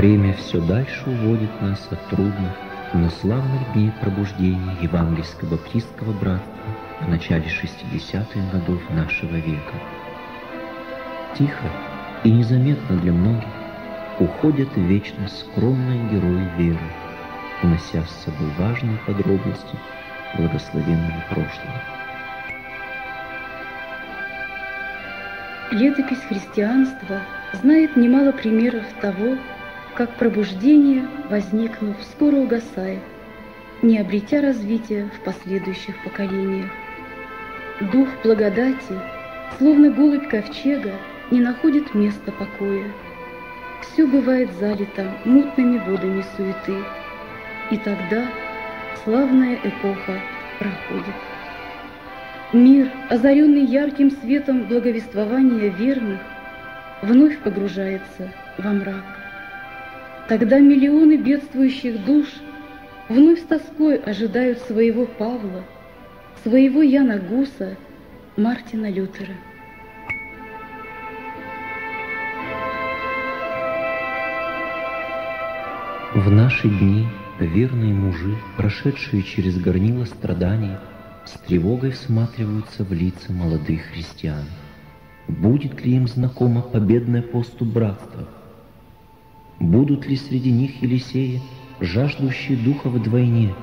Время все дальше уводит нас от трудных, но славных дней пробуждения евангельско-баптистского братства в начале 60-х годов нашего века. Тихо и незаметно для многих уходят в вечность скромные герои веры, унося с собой важные подробности благословенного прошлого. Летопись христианства знает немало примеров того, как пробуждение, возникнув, скоро угасает, не обретя развития в последующих поколениях. Дух благодати, словно голубь ковчега, не находит места покоя. Все бывает залито мутными водами суеты, и тогда славная эпоха проходит. Мир, озаренный ярким светом благовествования верных, вновь погружается во мрак. Тогда миллионы бедствующих душ вновь с тоской ожидают своего Павла, своего Яна Гуса, Мартина Лютера. В наши дни верные мужи, прошедшие через горнило страданий, с тревогой всматриваются в лица молодых христиан. Будет ли им знакомо победное посту братства? Будут ли среди них Елисеи, жаждущие духа вдвойне?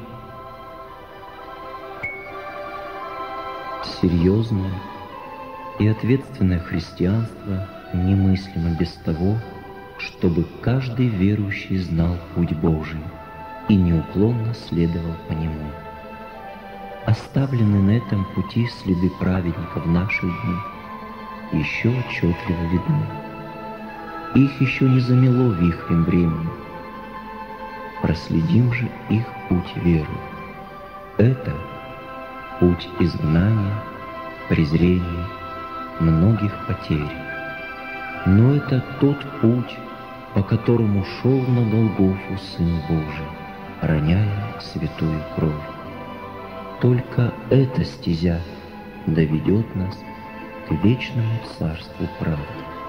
Серьезное и ответственное христианство немыслимо без того, чтобы каждый верующий знал путь Божий и неуклонно следовал по нему. Оставлены на этом пути следы праведников в наши дни еще отчетливо видны. Их еще не замело вихрем времени. Проследим же их путь веры. Это путь изгнания, презрения, многих потерь. Но это тот путь, по которому шел на Голгофу Сын Божий, роняя святую кровь. Только эта стезя доведет нас к вечному царству правды.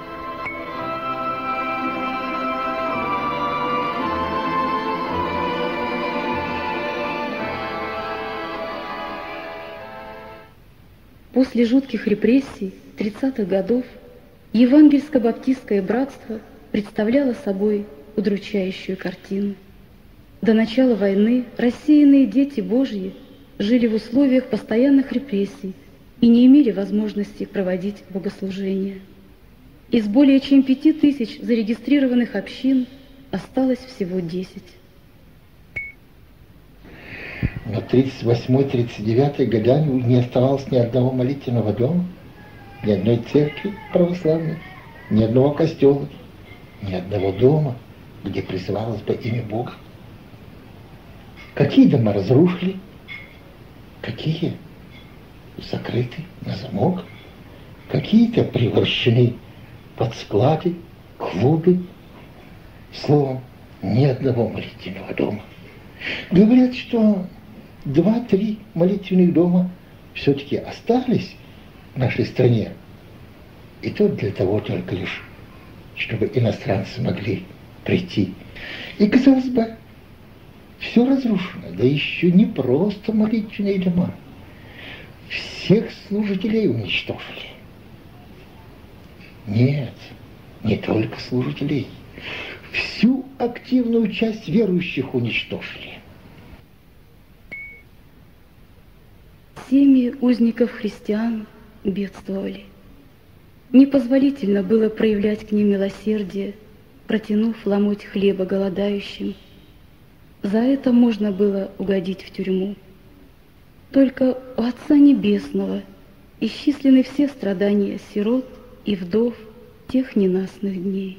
После жутких репрессий 30-х годов евангельско-баптистское братство представляло собой удручающую картину. До начала войны рассеянные дети Божьи жили в условиях постоянных репрессий и не имели возможности проводить богослужения. Из более чем 5000 зарегистрированных общин осталось всего 10. Но 38-39 годами не оставалось ни одного молитвенного дома, ни одной церкви православной, ни одного костела, ни одного дома, где призывалось бы имя Бога. Какие дома разрушили, какие закрыты на замок, какие-то превращены под склады, клубы. Словом, ни одного молитвенного дома. Говорят, что 2-3 молитвенных дома все-таки остались в нашей стране. И то для того только лишь, чтобы иностранцы могли прийти. И, казалось бы, все разрушено, да еще не просто молитвенные дома. Всех служителей уничтожили. Нет, не только служителей. Всю активную часть верующих уничтожили. Семьи узников христиан бедствовали. Непозволительно было проявлять к ним милосердие, протянув ломоть хлеба голодающим. За это можно было угодить в тюрьму. Только у Отца Небесного исчислены все страдания сирот и вдов тех ненастных дней.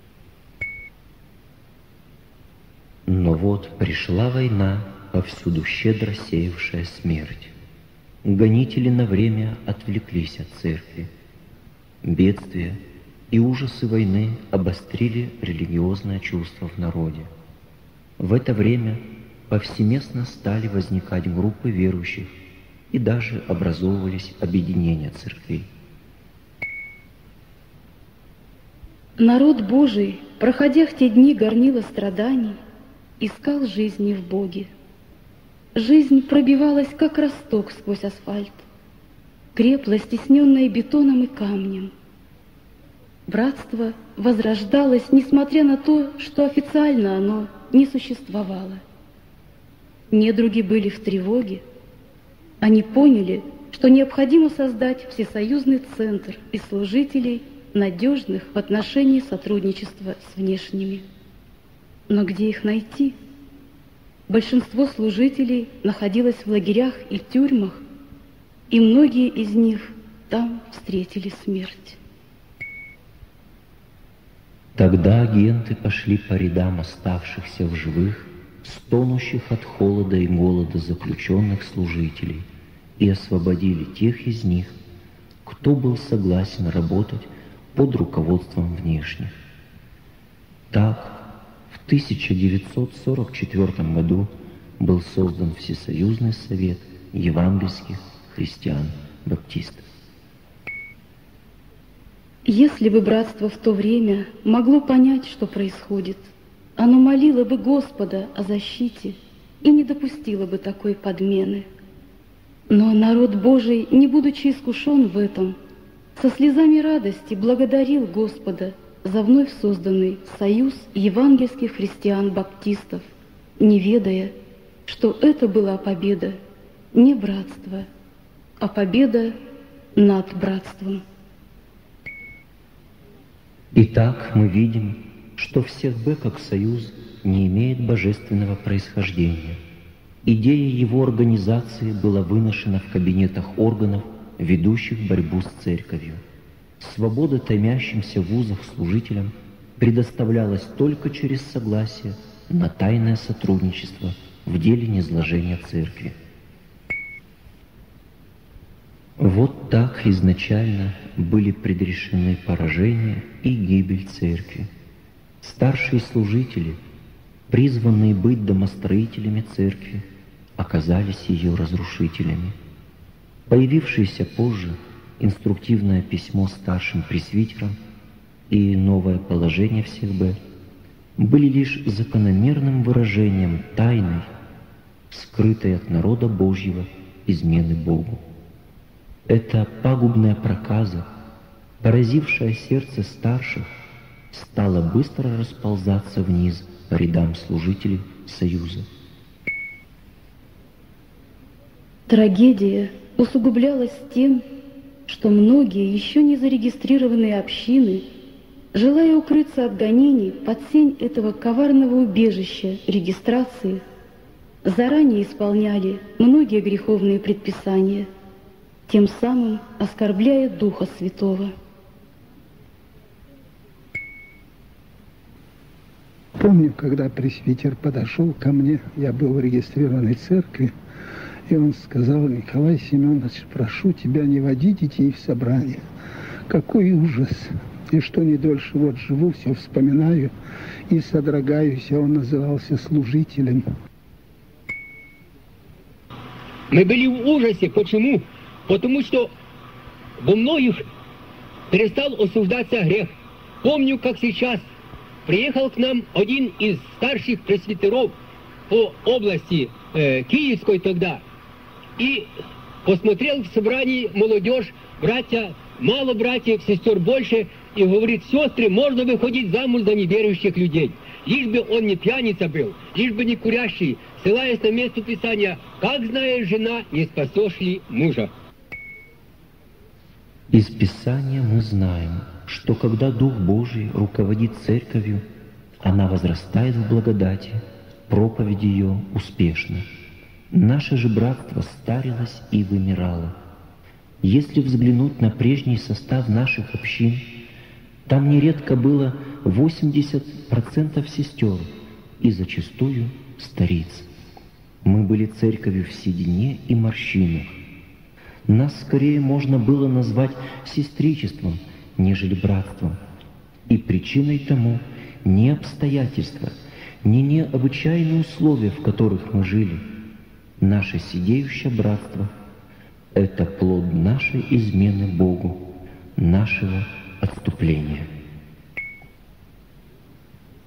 Но вот пришла война, повсюду щедро сеявшая смерть. Гонители на время отвлеклись от церкви. Бедствия и ужасы войны обострили религиозное чувство в народе. В это время повсеместно стали возникать группы верующих и даже образовывались объединения церквей. Народ Божий, проходя в те дни горнила страданий, искал жизни в Боге. Жизнь пробивалась, как росток сквозь асфальт, крепла, стесненная бетоном и камнем. Братство возрождалось, несмотря на то, что официально оно не существовало. Недруги были в тревоге. Они поняли, что необходимо создать всесоюзный центр из служителей, надежных в отношении сотрудничества с внешними. Но где их найти? Большинство служителей находилось в лагерях и тюрьмах, и многие из них там встретили смерть. Тогда агенты пошли по рядам оставшихся в живых, стонущих от холода и голода заключенных служителей, и освободили тех из них, кто был согласен работать под руководством внешних. Так, в 1944 году был создан Всесоюзный совет евангельских христиан-баптистов. Если бы братство в то время могло понять, что происходит, оно молило бы Господа о защите и не допустило бы такой подмены. Но народ Божий, не будучи искушен в этом, со слезами радости благодарил Господа за вновь созданный союз евангельских христиан-баптистов, не ведая, что это была победа не братства, а победа над братством. Итак, мы видим, что Всех-Б как союз не имеет божественного происхождения. Идея его организации была выношена в кабинетах органов, ведущих борьбу с церковью. Свобода томящимся в вузах служителям предоставлялась только через согласие на тайное сотрудничество в деле низложения церкви. Вот так изначально были предрешены поражение и гибель церкви. Старшие служители, призванные быть домостроителями церкви, оказались ее разрушителями. Появившееся позже инструктивное письмо старшим пресвитерам и новое положение Всех-Б были лишь закономерным выражением тайной, скрытой от народа Божьего измены Богу. Эта пагубная проказа, поразившая сердце старших, стала быстро расползаться вниз по рядам служителей Союза. Трагедия усугублялась тем, что многие еще не зарегистрированные общины, желая укрыться от гонений под сень этого коварного убежища регистрации, заранее исполняли многие греховные предписания, тем самым оскорбляя Духа Святого. Помню, когда пресвитер подошел ко мне, я был в регистрированной церкви, и он сказал: Николай Семенович, прошу тебя не водить детей в собрание. Какой ужас! И что не дольше вот живу, все вспоминаю и содрогаюсь, а он назывался служителем. Мы были в ужасе. Почему? Потому что во многих перестал осуждаться грех. Помню, как сейчас приехал к нам один из старших пресвитеров по области Киевской тогда и посмотрел в собрании молодежь, братья, мало братьев, сестер больше, и говорит: сестры, можно выходить замуж за неверующих людей, лишь бы он не пьяница был, лишь бы не курящий, ссылаясь на место Писания: как знает жена, не спасешь ли мужа. Из Писания мы знаем, что когда Дух Божий руководит церковью, она возрастает в благодати, проповедь ее успешна. Наше же братство старилось и вымирало. Если взглянуть на прежний состав наших общин, там нередко было 80% сестер и зачастую стариц. Мы были церковью в седине и морщинах. Нас скорее можно было назвать сестричеством, нежели братством. И причиной тому не обстоятельства, не необычайные условия, в которых мы жили. Наше сидеющее братство — это плод нашей измены Богу, нашего отступления.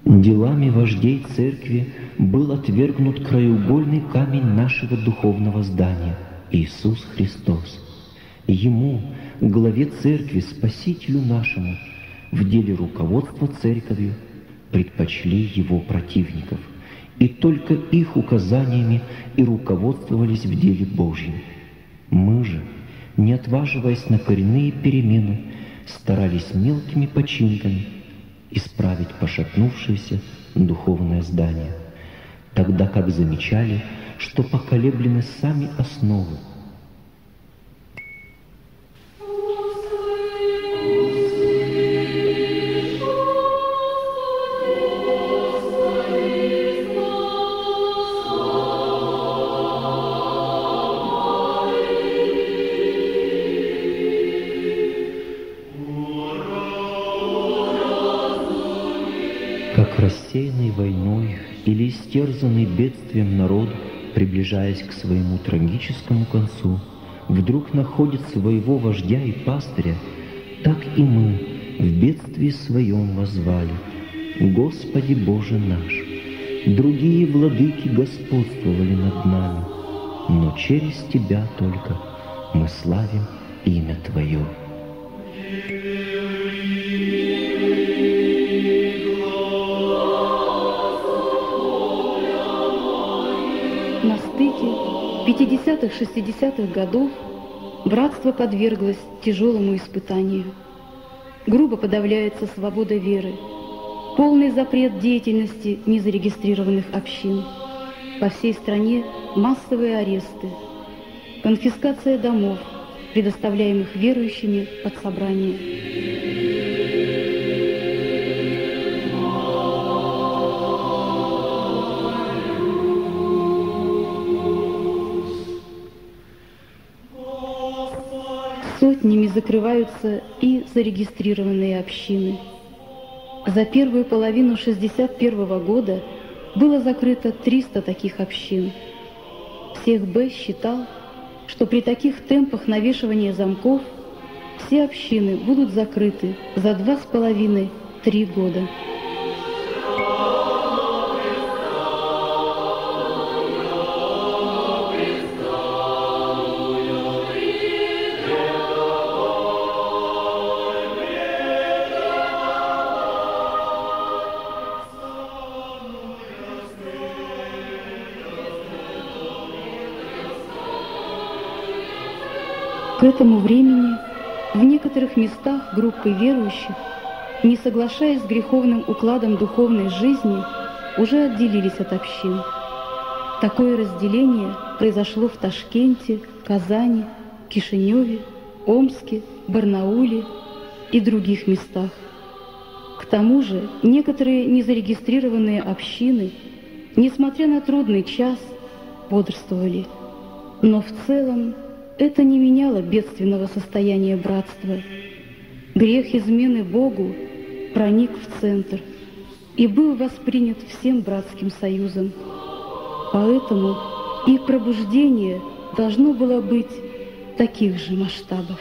Делами вождей церкви был отвергнут краеугольный камень нашего духовного здания – Иисус Христос. Ему, главе церкви, Спасителю нашему, в деле руководства церковью предпочли его противников, и только их указаниями и руководствовались в деле Божьем. Мы же, не отваживаясь на коренные перемены, старались мелкими починками исправить пошатнувшееся духовное здание, тогда как замечали, что поколеблены сами основы. Как рассеянный войной или истерзанный бедствием народ, приближаясь к своему трагическому концу, вдруг находит своего вождя и пастыря, так и мы в бедствии своем воззвали: «Господи Боже наш!» Другие владыки господствовали над нами, но через Тебя только мы славим имя Твое. На стыке 50-60-х годов братство подверглось тяжелому испытанию. Грубо подавляется свобода веры, полный запрет деятельности незарегистрированных общин. По всей стране массовые аресты, конфискация домов, предоставляемых верующими под собрание. Сотнями закрываются и зарегистрированные общины. За первую половину 1961 года было закрыто 300 таких общин. Всех Б считал, что при таких темпах навешивания замков все общины будут закрыты за 2,5-3 года. К этому времени в некоторых местах группы верующих, не соглашаясь с греховным укладом духовной жизни, уже отделились от общин. Такое разделение произошло в Ташкенте, Казани, Кишиневе, Омске, Барнауле и других местах. К тому же некоторые незарегистрированные общины, несмотря на трудный час, бодрствовали. Но в целом это не меняло бедственного состояния братства. Грех измены Богу проник в центр и был воспринят всем братским союзом. Поэтому и пробуждение должно было быть таких же масштабов.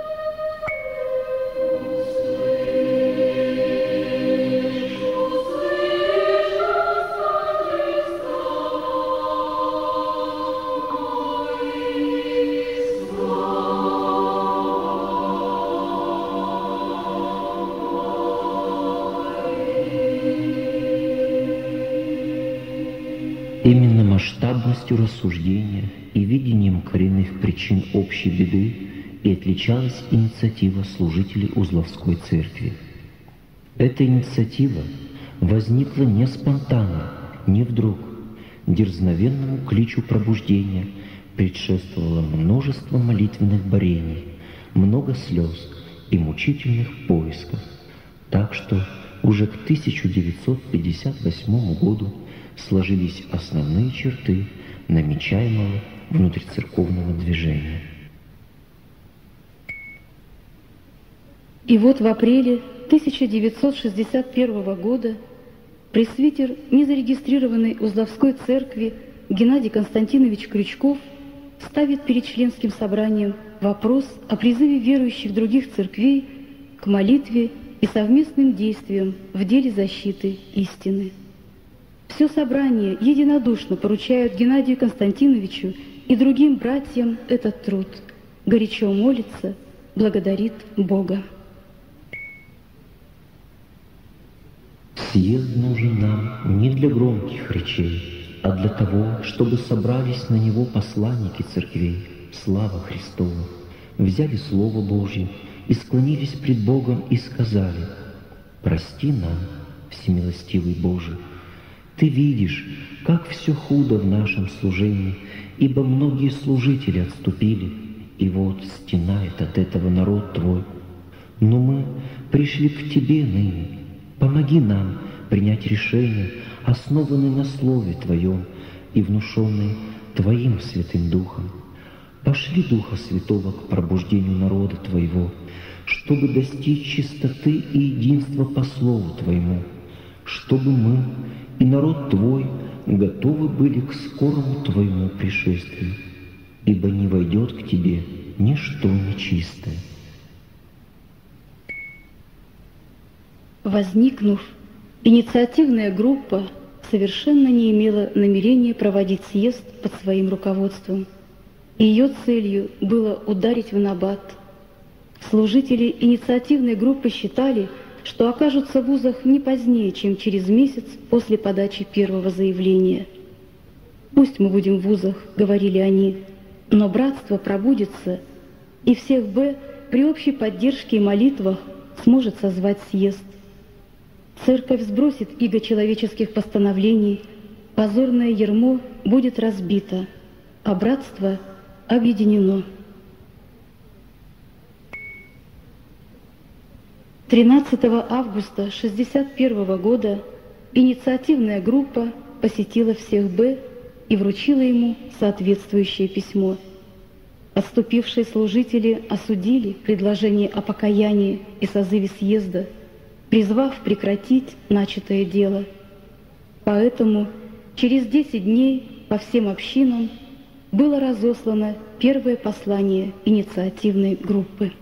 Именно масштабностью рассуждения и видением коренных причин общей беды и отличалась инициатива служителей Узловской церкви. Эта инициатива возникла не спонтанно, не вдруг. Дерзновенному кличу пробуждения предшествовало множество молитвенных борений, много слез и мучительных поисков, так что уже к 1958 году сложились основные черты намечаемого внутрицерковного движения. И вот в апреле 1961 года пресвитер незарегистрированной Узловской церкви Геннадий Константинович Крючков ставит перед членским собранием вопрос о призыве верующих других церквей к молитве и совместным действием в деле защиты истины. Все собрание единодушно поручают Геннадию Константиновичу и другим братьям этот труд, горячо молится, благодарит Бога. Съезд нужен нам не для громких речей, а для того, чтобы собрались на него посланники церквей, слава Христова, взяли Слово Божье и склонились пред Богом и сказали: «Прости нам, всемилостивый Боже, Ты видишь, как все худо в нашем служении, ибо многие служители отступили, и вот стенает от этого народ Твой. Но мы пришли к Тебе ныне. Помоги нам принять решение, основанное на Слове Твоем и внушенное Твоим Святым Духом. Пошли Духа Святого к пробуждению народа Твоего, чтобы достичь чистоты и единства по Слову Твоему, чтобы мы и народ Твой готовы были к скорому Твоему пришествию, ибо не войдет к Тебе ничто нечистое». Возникнув, инициативная группа совершенно не имела намерения проводить съезд под своим руководством. Ее целью было ударить в набат. Служители инициативной группы считали, что окажутся в вузах не позднее, чем через месяц после подачи первого заявления. «Пусть мы будем в вузах», — говорили они, — «но братство пробудится, и всех при общей поддержке и молитвах сможет созвать съезд. Церковь сбросит иго человеческих постановлений, позорное ярмо будет разбито, а братство объединено». 13 августа 1961 года инициативная группа посетила всех и вручила ему соответствующее письмо. Отступившие служители осудили предложение о покаянии и созыве съезда, призвав прекратить начатое дело. Поэтому через 10 дней по всем общинам было разослано первое послание инициативной группы.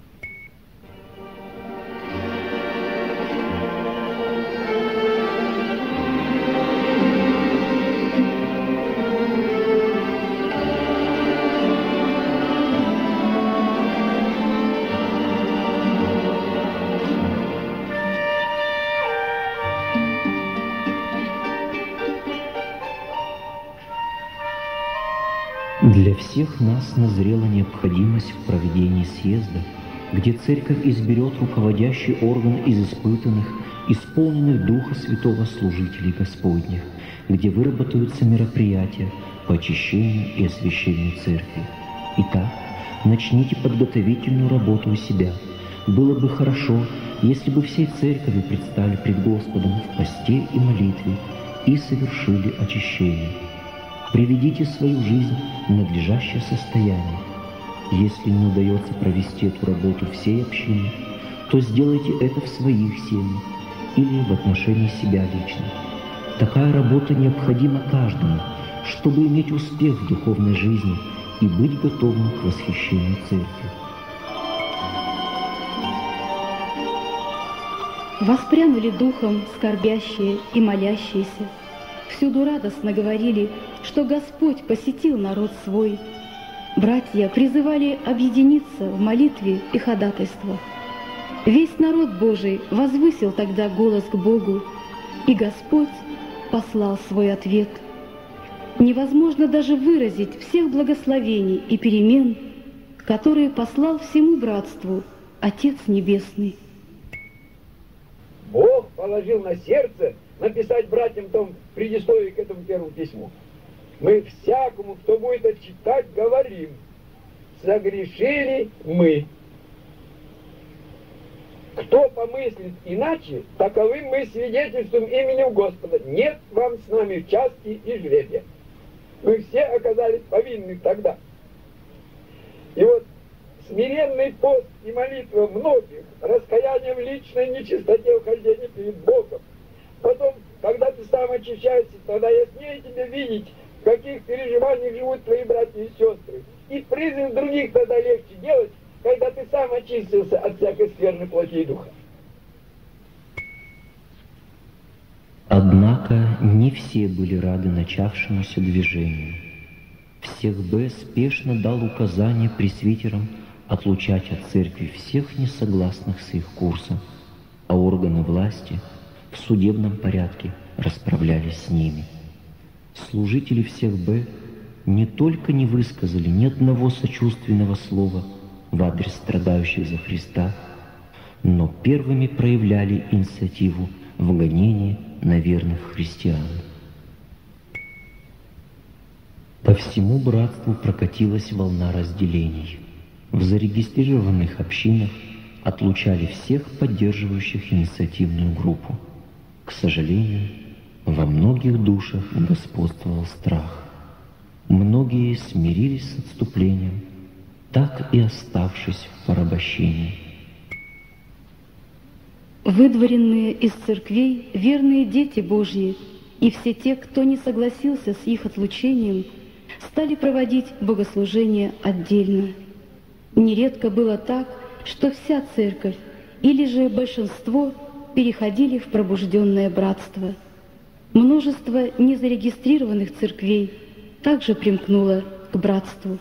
Для всех нас назрела необходимость в проведении съезда, где Церковь изберет руководящий орган из испытанных, исполненных Духа Святого служителей Господних, где выработаются мероприятия по очищению и освящению Церкви. Итак, начните подготовительную работу у себя. Было бы хорошо, если бы всей Церковью предстали пред Господом в посте и молитве и совершили очищение. Приведите свою жизнь в надлежащее состояние. Если не удается провести эту работу всей общины, то сделайте это в своих семьях или в отношении себя лично. Такая работа необходима каждому, чтобы иметь успех в духовной жизни и быть готовым к восхищению Церкви. Воспрянули духом скорбящие и молящиеся. Всюду радостно говорили, что Господь посетил народ свой. Братья призывали объединиться в молитве и ходатайствах. Весь народ Божий возвысил тогда голос к Богу, и Господь послал свой ответ. Невозможно даже выразить всех благословений и перемен, которые послал всему братству Отец Небесный. Бог положил на сердце написать братьям том предисловие к этому первому письму. Мы всякому, кто будет это читать, говорим: согрешили мы. Кто помыслит иначе, таковым мы свидетельствуем именем Господа. Нет вам с нами в части и жребия. Мы все оказались повинны тогда. И вот смиренный пост и молитва многих, раскаяние в личной нечистоте вхождения перед Богом. Потом, когда ты сам очищаешься, тогда яснее тебе видеть, в каких переживаниях живут твои братья и сестры. И призыв других тогда легче делать, когда ты сам очистился от всякой скверной плоти и духа. не все были рады начавшемуся движению. Всех Б спешно дал указание пресвитерам отлучать от церкви всех несогласных с их курсом, а органы власти в судебном порядке расправлялись с ними. Служители всех Б не только не высказали ни одного сочувственного слова в адрес страдающих за Христа, но первыми проявляли инициативу в гонении на верных христиан. По всему братству прокатилась волна разделений. В зарегистрированных общинах отлучали всех поддерживающих инициативную группу. К сожалению, во многих душах господствовал страх. Многие смирились с отступлением, так и оставшись в порабощении. Выдворенные из церквей верные дети Божьи и все те, кто не согласился с их отлучением, стали проводить богослужение отдельно. Нередко было так, что вся церковь или же большинство переходили в пробужденное братство. Множество незарегистрированных церквей также примкнуло к братству.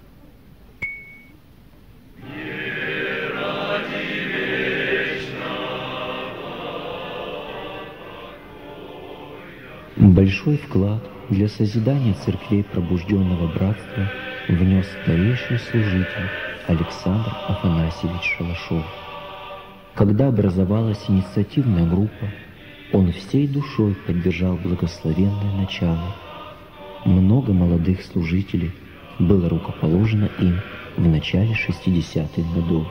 Большой вклад для созидания церквей пробужденного братства внес старейший служитель Александр Афанасьевич Шалашов. Когда образовалась инициативная группа, он всей душой поддержал благословенное начало. Много молодых служителей было рукоположено им в начале 60-х годов.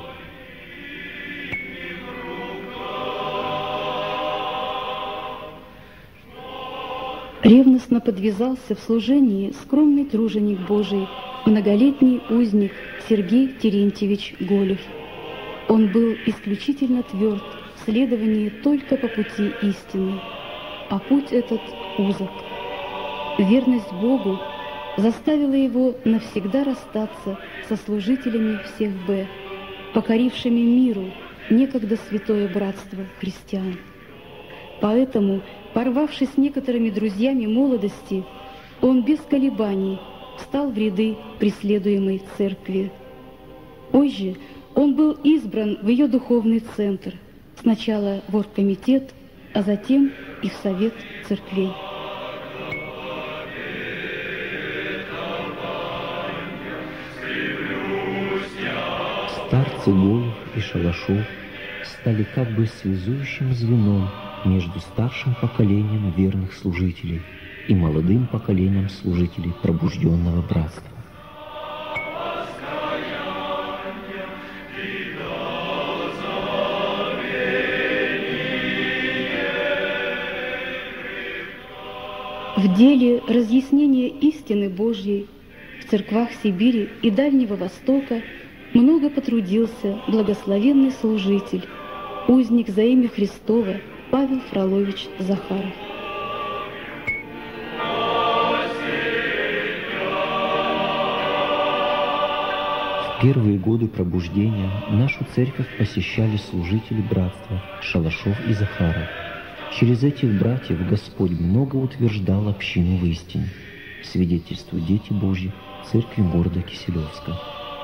Ревностно подвязался в служении скромный труженик Божий, многолетний узник Сергей Терентьевич Голев. Он был исключительно тверд в следовании только по пути истины, а путь этот узок. Верность Богу заставила его навсегда расстаться со служителями всех Б, покорившими миру некогда святое братство христиан. Поэтому, порвавшись с некоторыми друзьями молодости, он без колебаний встал в ряды преследуемой церкви. Позже он был избран в ее духовный центр, сначала в оргкомитет, а затем и в совет церквей. Старцы Голев и Шалашов стали как бы связующим звеном между старшим поколением верных служителей и молодым поколением служителей пробужденного братства. В деле разъяснения истины Божьей в церквах Сибири и Дальнего Востока много потрудился благословенный служитель, узник за имя Христово Павел Фролович Захаров. В первые годы пробуждения нашу церковь посещали служители братства Шалашов и Захаров. Через этих братьев Господь много утверждал общину в истине, свидетельствуют дети Божьи церкви города Киселевска.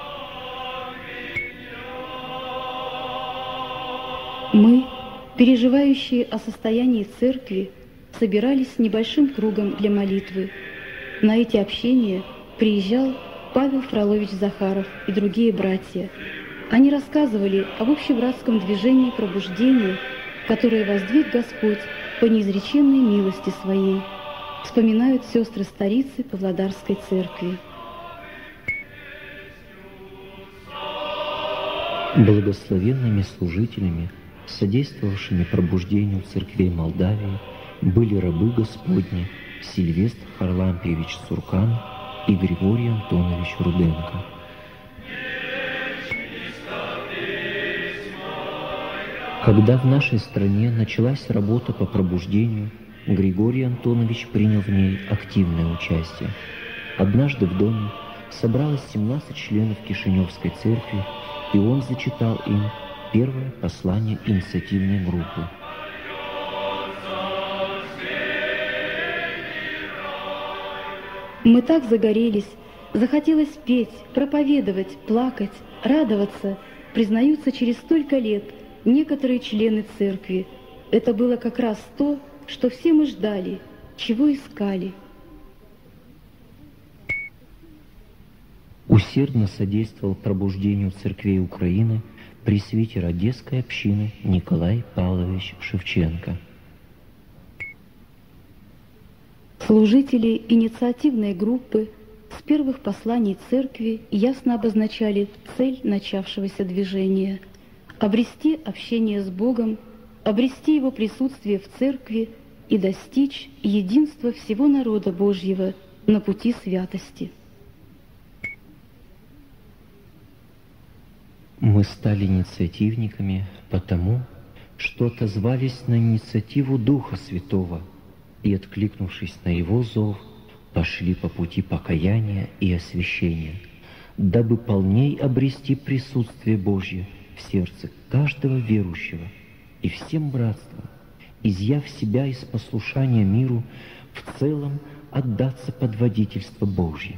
Мы, переживающие о состоянии церкви, собирались с небольшим кругом для молитвы. На эти общения приезжал Павел Фролович Захаров и другие братья. Они рассказывали об общебратском движении пробуждения, которое воздвиг Господь по неизреченной милости Своей, вспоминают сестры-старицы Павлодарской церкви. Благословенными служителями, содействовавшими пробуждению церквей Молдавии, были рабы Господни Сильвестр Харлампиевич Суркан и Григорий Антонович Руденко. Когда в нашей стране началась работа по пробуждению, Григорий Антонович принял в ней активное участие. Однажды в доме собралось 17 членов Кишиневской церкви, и он зачитал им первое послание инициативной группы. Мы так загорелись, захотелось петь, проповедовать, плакать, радоваться, признаются через столько лет некоторые члены церкви. Это было как раз то, что все мы ждали, чего искали. Усердно содействовал пробуждению церквей Украины пресвитер Одесской общины Николай Павлович Шевченко. Служители инициативной группы с первых посланий церкви ясно обозначали цель начавшегося движения – обрести общение с Богом, обрести Его присутствие в церкви и достичь единства всего народа Божьего на пути святости. Мы стали инициативниками потому, что отозвались на инициативу Духа Святого и, откликнувшись на Его зов, пошли по пути покаяния и освящения, дабы полней обрести присутствие Божье в сердце каждого верующего и всем братствам, изъяв себя из послушания миру, в целом отдаться под водительство Божье.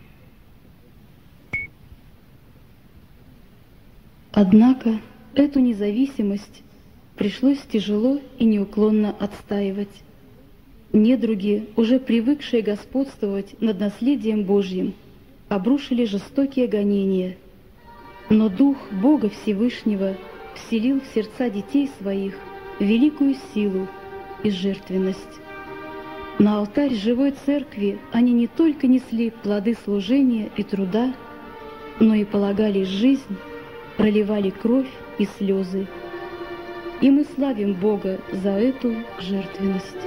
Однако эту независимость пришлось тяжело и неуклонно отстаивать. Недруги, уже привыкшие господствовать над наследием Божьим, обрушили жестокие гонения. Но Дух Бога Всевышнего вселил в сердца детей своих великую силу и жертвенность. На алтарь живой церкви они не только несли плоды служения и труда, но и полагали жизнь, проливали кровь и слезы. И мы славим Бога за эту жертвенность.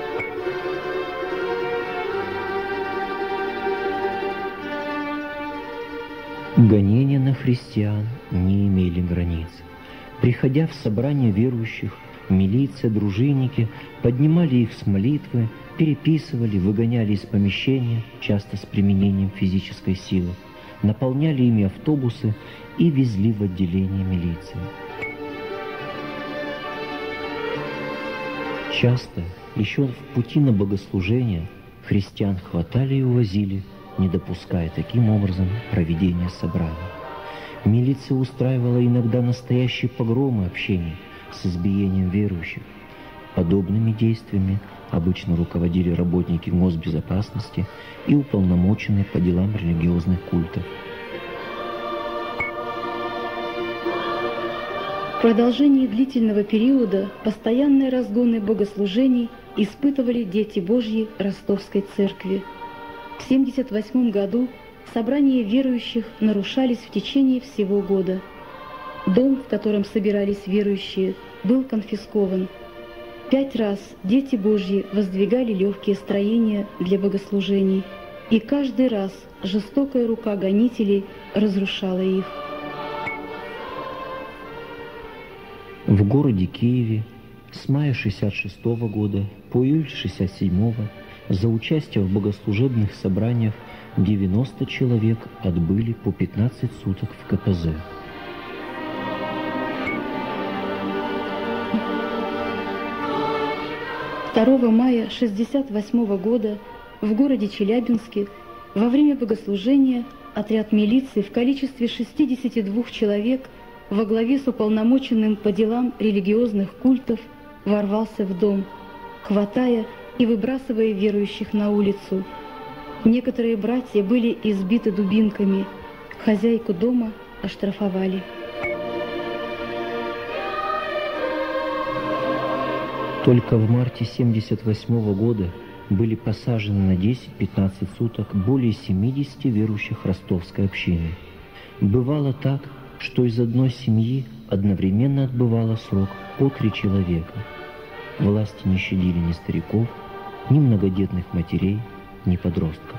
Гонения на христиан не имели границ. Приходя в собрание верующих, милиция, дружинники поднимали их с молитвы, переписывали, выгоняли из помещения, часто с применением физической силы, наполняли ими автобусы и везли в отделение милиции. Часто, еще в пути на богослужение, христиан хватали и увозили, не допуская таким образом проведения собраний. Милиция устраивала иногда настоящие погромы общений с избиением верующих. Подобными действиями обычно руководили работники госбезопасности и уполномоченные по делам религиозных культов. В продолжении длительного периода постоянные разгоны богослужений испытывали дети Божьи Ростовской церкви. В 1978 году собрания верующих нарушались в течение всего года. Дом, в котором собирались верующие, был конфискован. 5 раз дети Божьи воздвигали легкие строения для богослужений, и каждый раз жестокая рука гонителей разрушала их. В городе Киеве с мая 1966 года по июль 1967 за участие в богослужебных собраниях 90 человек отбыли по 15 суток в КПЗ. «2 мая 1968 года в городе Челябинске во время богослужения отряд милиции в количестве 62 человек во главе с уполномоченным по делам религиозных культов ворвался в дом, хватая и выбрасывая верующих на улицу. Некоторые братья были избиты дубинками, хозяйку дома оштрафовали. Только в марте 1978 года были посажены на 10-15 суток более 70 верующих ростовской общины. Бывало так, что из одной семьи одновременно отбывало срок по 3 человека. Власти не щадили ни стариков, ни многодетных матерей, ни подростков.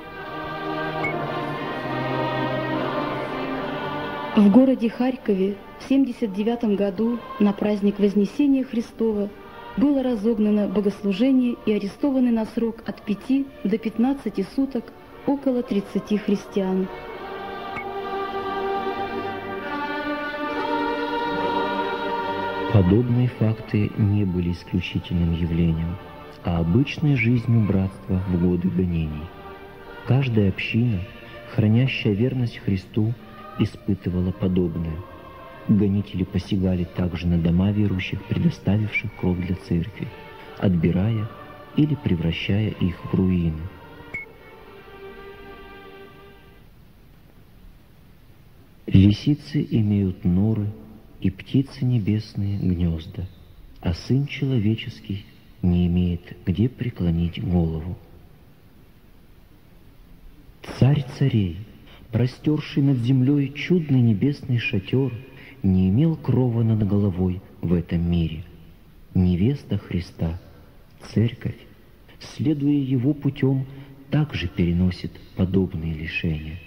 В городе Харькове в 1979 году на праздник Вознесения Христова было разогнано богослужение и арестованы на срок от 5 до 15 суток около 30 христиан. Подобные факты не были исключительным явлением, а обычной жизнью братства в годы гонений. Каждая община, хранящая верность Христу, испытывала подобное. Гонители посягали также на дома верующих, предоставивших кровь для церкви, отбирая или превращая их в руины. Лисицы имеют норы, и птицы небесные гнезда, а Сын Человеческий не имеет где преклонить голову. Царь царей, простерший над землей чудный небесный шатер, не имел крова над головой в этом мире. Невеста Христа, Церковь, следуя Его путем, также переносит подобные лишения.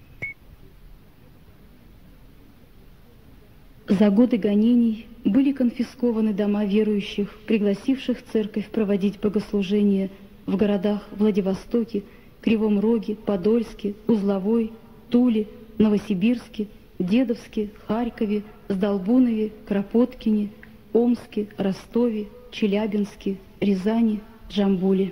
За годы гонений были конфискованы дома верующих, пригласивших церковь проводить богослужения в городах Владивостоке, Кривом Роге, Подольске, Узловой, Туле, Новосибирске, Дедовске, Харькове, Сдолбунове, Кропоткине, Омске, Ростове, Челябинске, Рязани, Джамбуле.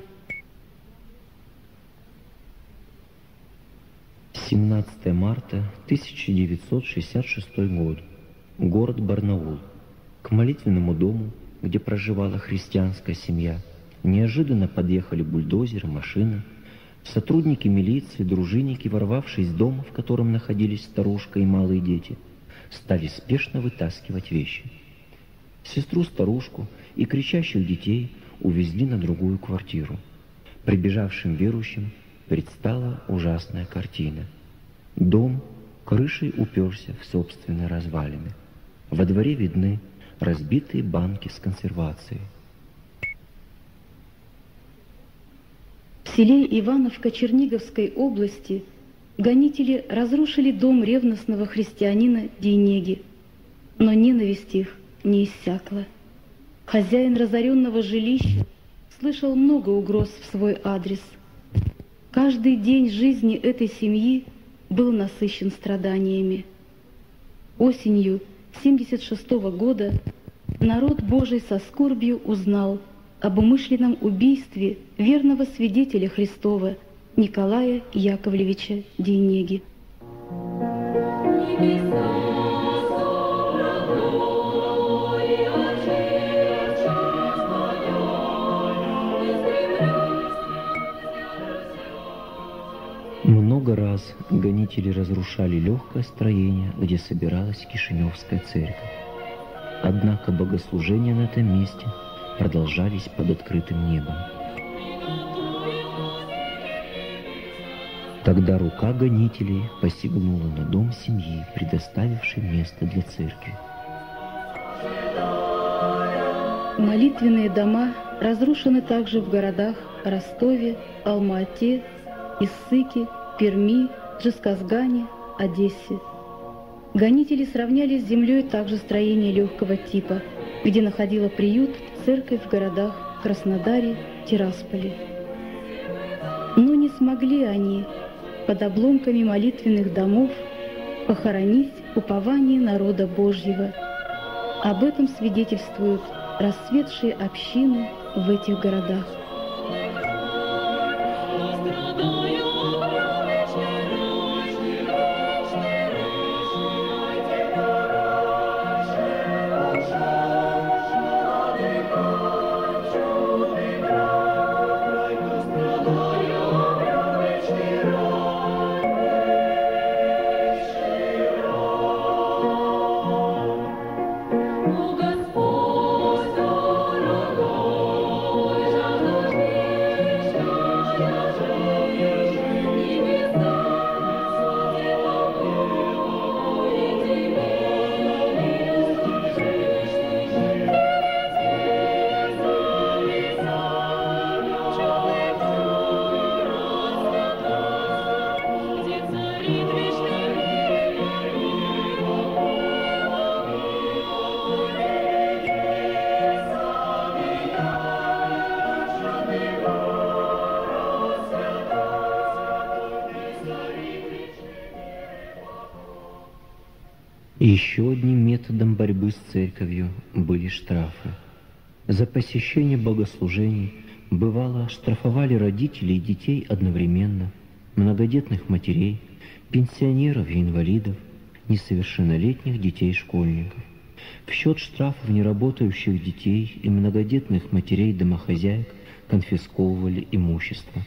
17 марта 1966 год. Город Барнаул. К молитвенному дому, где проживала христианская семья, неожиданно подъехали бульдозер, машина. Сотрудники милиции, дружинники, ворвавшись в дом, в котором находились старушка и малые дети, стали спешно вытаскивать вещи. Сестру-старушку и кричащих детей увезли на другую квартиру. Прибежавшим верующим предстала ужасная картина. Дом крышей уперся в собственные развалины. Во дворе видны разбитые банки с консервацией. В селе Ивановка Черниговской области гонители разрушили дом ревностного христианина Дейнеги, но ненависть их не иссякла. Хозяин разоренного жилища слышал много угроз в свой адрес. Каждый день жизни этой семьи был насыщен страданиями. Осенью 1976 года народ Божий со скорбью узнал об умышленном убийстве верного свидетеля Христова Николая Яковлевича Дейнеги. Много раз гонители разрушали легкое строение, где собиралась Кишиневская церковь. Однако богослужения на этом месте продолжались под открытым небом. Тогда рука гонителей посягнула на дом семьи, предоставившей место для церкви. Молитвенные дома разрушены также в городах Ростове, Алма-Ате, Иссыке, Перми, Джесказгане, Одессе. Гонители сравняли с землей также строение легкого типа, где находила приют церковь в городах Краснодаре, Тирасполе. Но не смогли они под обломками молитвенных домов похоронить упование народа Божьего. Об этом свидетельствуют расцветшие общины в этих городах. Еще одним методом борьбы с церковью были штрафы. За посещение богослужений бывало штрафовали родителей и детей одновременно, многодетных матерей, пенсионеров и инвалидов, несовершеннолетних детей-школьников. В счет штрафов неработающих детей и многодетных матерей-домохозяек конфисковывали имущество.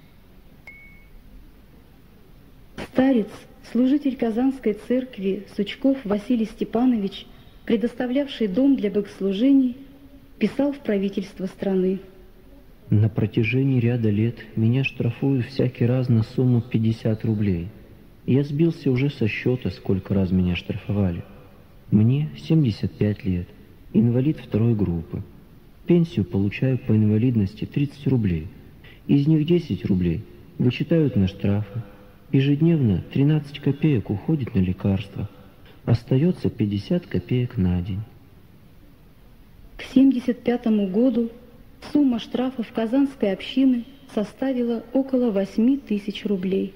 Старец, служитель Казанской церкви Сучков Василий Степанович, предоставлявший дом для богослужений, писал в правительство страны: На протяжении ряда лет меня штрафуют всякий раз на сумму 50 рублей. Я сбился уже со счета, сколько раз меня штрафовали. Мне 75 лет, инвалид второй группы. Пенсию получаю по инвалидности 30 рублей. Из них 10 рублей вычитают на штрафы. Ежедневно 13 копеек уходит на лекарства. Остается 50 копеек на день. К 1975 году сумма штрафов Казанской общины составила около 8 тысяч рублей.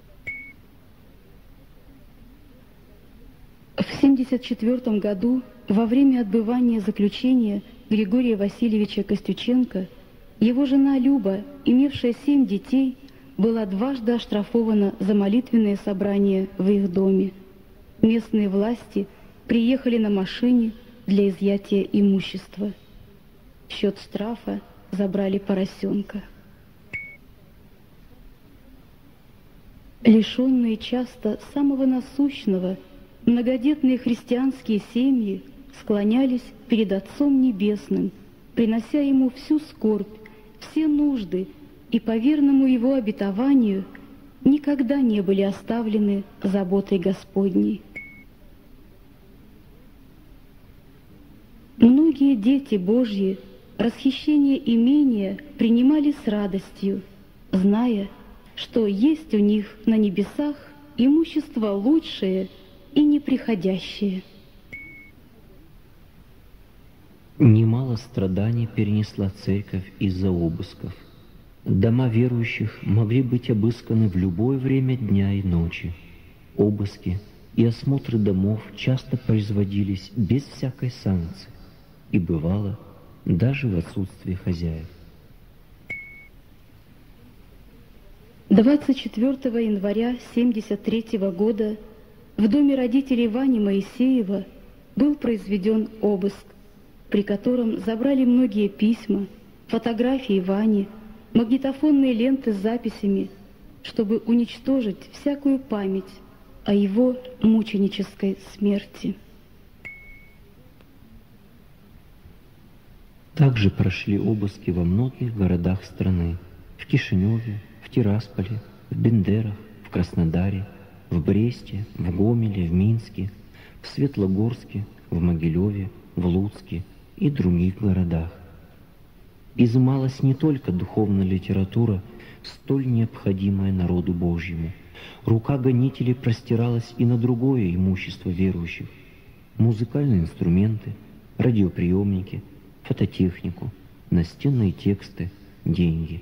В 1974 году, во время отбывания заключения Григория Васильевича Костюченко, его жена Люба, имевшая 7 детей, была дважды оштрафована за молитвенное собрание в их доме. Местные власти приехали на машине для изъятия имущества. В счет штрафа забрали поросенка. Лишенные часто самого насущного, многодетные христианские семьи склонялись перед Отцом Небесным, принося Ему всю скорбь, все нужды, и по верному Его обетованию никогда не были оставлены заботой Господней. Многие дети Божьи расхищение имения принимали с радостью, зная, что есть у них на небесах имущество лучшее и неприходящее. Немало страданий перенесла церковь из-за обысков. Дома верующих могли быть обысканы в любое время дня и ночи. Обыски и осмотры домов часто производились без всякой санкции, и бывало даже в отсутствие хозяев. 24 января 1973 года в доме родителей Вани Моисеева был произведен обыск, при котором забрали многие письма, фотографии Вани, магнитофонные ленты с записями, чтобы уничтожить всякую память о его мученической смерти. Также прошли обыски во многих городах страны: в Кишиневе, в Тирасполе, в Бендерах, в Краснодаре, в Бресте, в Гомеле, в Минске, в Светлогорске, в Могилеве, в Луцке и других городах. Изымалась не только духовная литература, столь необходимая народу Божьему. Рука гонителей простиралась и на другое имущество верующих: музыкальные инструменты, радиоприемники, фототехнику, настенные тексты, деньги.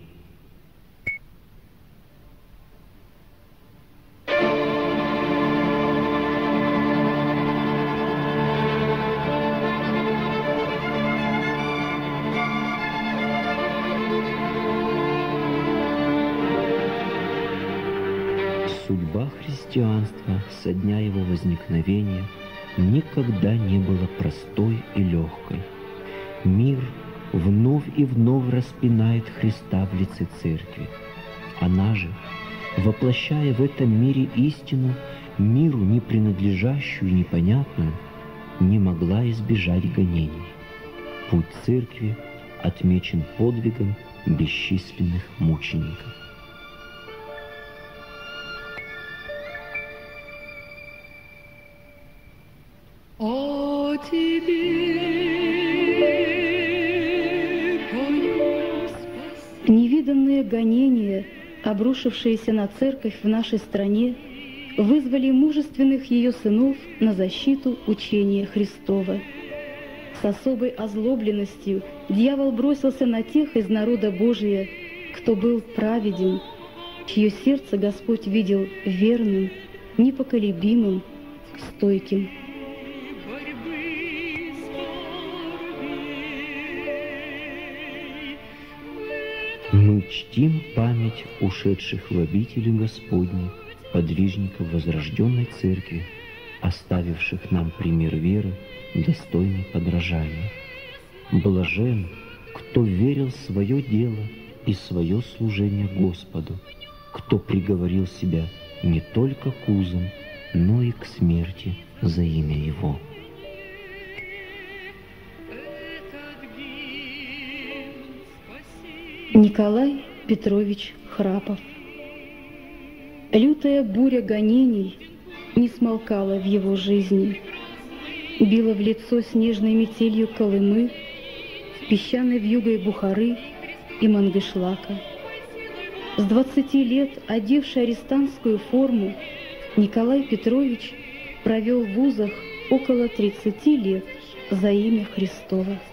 Судьба христианства со дня его возникновения никогда не была простой и легкой. Мир вновь и вновь распинает Христа в лице церкви. Она же, воплощая в этом мире истину, миру не принадлежащую и непонятную, не могла избежать гонений. Путь церкви отмечен подвигом бесчисленных мучеников. О тебе пою спасибо. Невиданные гонения, обрушившиеся на церковь в нашей стране, вызвали мужественных ее сынов на защиту учения Христова. С особой озлобленностью дьявол бросился на тех из народа Божия, кто был праведен, чье сердце Господь видел верным, непоколебимым, стойким. Мы чтим память ушедших в обители Господней, подвижников возрожденной Церкви, оставивших нам пример веры, достойный подражания. Блажен, кто верил свое дело и свое служение Господу, кто приговорил себя не только к узам, но и к смерти за имя Его. Николай Петрович Храпов. Лютая буря гонений не смолкала в его жизни, била в лицо снежной метелью Колымы, песчаной вьюгой Бухары и Мангышлака. С 20 лет, одевший арестантскую форму, Николай Петрович провел в вузах около 30 лет за имя Христово.